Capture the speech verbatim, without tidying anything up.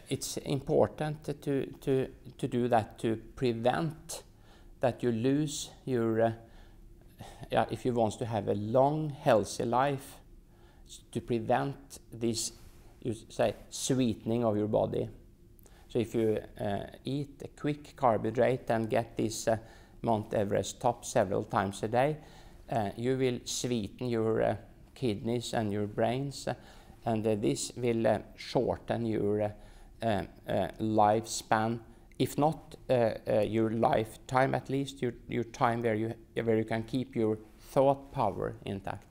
it's important to, to, to do that to prevent that you lose your, uh, yeah, if you want to have a long, healthy life, to prevent this, you say, sweetening of your body. So if you uh, eat a quick carbohydrate and get this uh, Mount Everest top several times a day, uh, you will sweeten your uh, kidneys and your brains, uh, and uh, this will uh, shorten your uh, uh, uh, lifespan, if not uh, uh, your lifetime, at least your, your time where you, where you can keep your thought power intact.